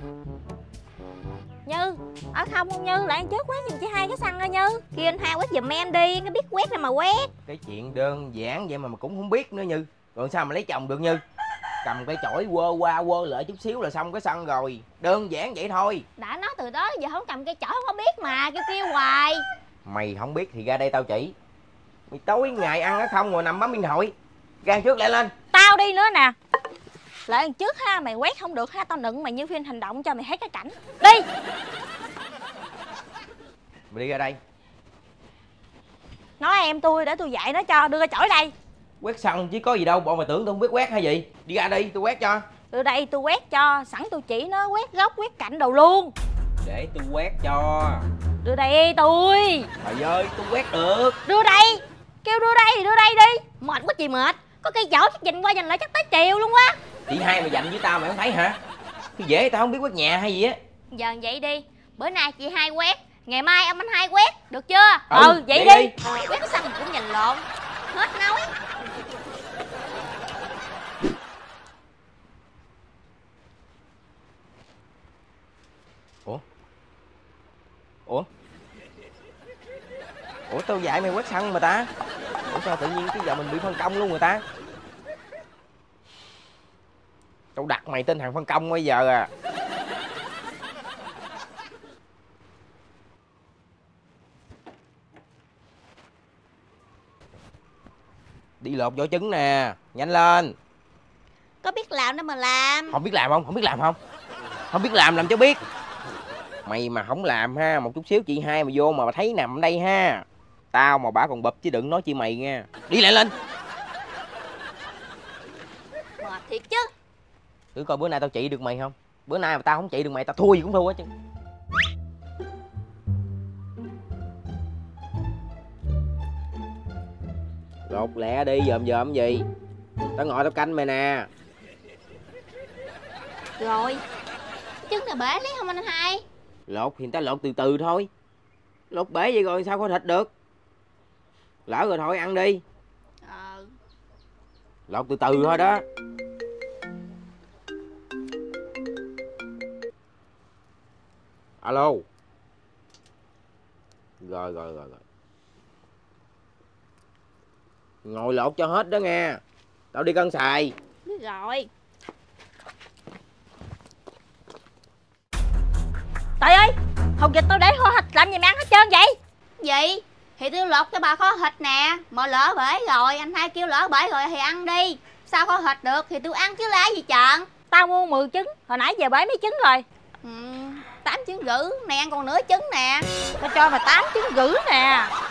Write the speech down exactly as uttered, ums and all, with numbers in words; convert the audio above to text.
Như, ở không không Như, lại ăn trước quét giùm chị hai cái xăng thôi Như. Kêu anh hai quét giùm em đi, cái biết quét ra mà quét. Cái chuyện đơn giản vậy mà mà cũng không biết nữa Như. Rồi sao mà lấy chồng được Như? Cầm cái chổi quơ qua quơ lại chút xíu là xong cái xăng rồi. Đơn giản vậy thôi. Đã nói từ đó giờ không cầm cây chổi không có biết mà, kêu kêu hoài. Mày không biết thì ra đây tao chỉ. Mày tối ngày ăn ở không rồi nằm bấm điện thoại. Ra trước lại lên. Tao đi nữa nè. Lại ăn trước ha, mày quét không được ha, tao nựng mày như phim hành động cho mày thấy cái cảnh. Đi. Mày đi ra đây. Nói em tôi để tôi dạy nó cho, đưa cái chổi đây. Quét xăng chứ có gì đâu, bọn mày tưởng tôi không biết quét hay gì. Đi ra đây tôi quét cho. Đưa đây tôi quét cho, sẵn tôi chỉ nó quét góc quét cạnh đồ luôn. Để tôi quét cho. Đưa đây tôi. Trời ơi tôi quét được. Đưa đây. Kêu đưa đây thì đưa đây đi. Mệt quá chị mệt. Có cây chổi chắc nhìn qua nhìn lại chắc tới chiều luôn quá. Chị hai mày dành với tao mày không thấy hả? Cái dễ tao không biết quét nhà hay gì á. Giờ vậy đi. Bữa nay chị hai quét, ngày mai ông anh hai quét, được chưa? Ừ, ừ vậy, vậy đi, đi. Quét cái xăng cũng nhìn lộn. Hết nói. Ủa? Ủa? Ủa tao dạy mày quét xăng mà ta. Ủa sao tự nhiên cái giờ mình bị phân công luôn người ta? Tao đặt mày tên thằng phân công bây giờ à. Đi lột vỏ trứng nè, nhanh lên. Có biết làm đâu mà làm. Không biết làm không? Không biết làm không? Không biết làm làm cho biết. Mày mà không làm ha, một chút xíu chị hai mà vô mà thấy nằm đây ha. Tao mà bả còn bập chứ đừng nói chi mày nha. Đi lại lên. Mệt thiệt chứ. Thử coi bữa nay tao trị được mày không. Bữa nay mà tao không trị được mày tao thua gì cũng thua hết chứ. Lột lẹ đi, dòm dòm gì. Tao ngồi tao canh mày nè. Rồi. Trứng là bể lấy không anh hai? Lột thì tao lột từ từ thôi. Lột bể vậy rồi sao có thịt được. Lỡ rồi thôi ăn đi. Ờ. Lột từ từ thôi đó. Alo. Rồi rồi rồi rồi. Ngồi lột cho hết đó nghe. Tao đi cân xài. Biết rồi. Trời ơi, hột vịt tôi để kho thịt làm gì mà ăn hết trơn vậy? Gì? Thì tôi lột cho bà kho thịt nè. Mà lỡ bể rồi, anh hai kêu lỡ bể rồi thì ăn đi. Sao kho thịt được thì tôi ăn chứ lá gì chọn. Tao mua mười trứng, hồi nãy giờ bể mấy trứng rồi. Ừ, tám trứng gửi, này ăn còn nửa trứng nè. Tao cho mày tám trứng gửi nè.